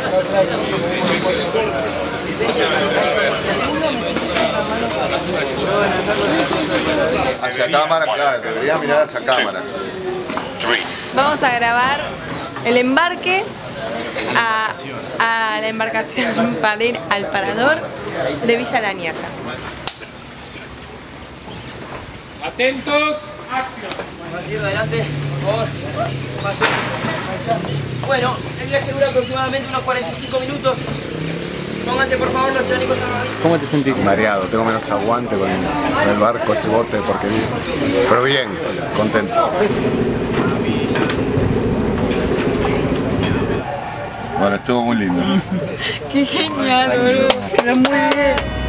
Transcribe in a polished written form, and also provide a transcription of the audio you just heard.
Hacia cámara, claro, debería mirar hacia cámara. Vamos a grabar el embarque a la embarcación para ir al parador de Villa La Nieta. Atentos, acción. ¿Vas a ir adelante? Por favor. Bueno, el viaje dura aproximadamente unos 45 minutos. Pónganse por favor los chalecos salvavidas. ¿Cómo te sentís? Mareado, tengo menos aguante con el barco, ese bote de porquería. Pero bien, contento. Bueno, estuvo muy lindo. Qué genial, boludo. Pero muy bien.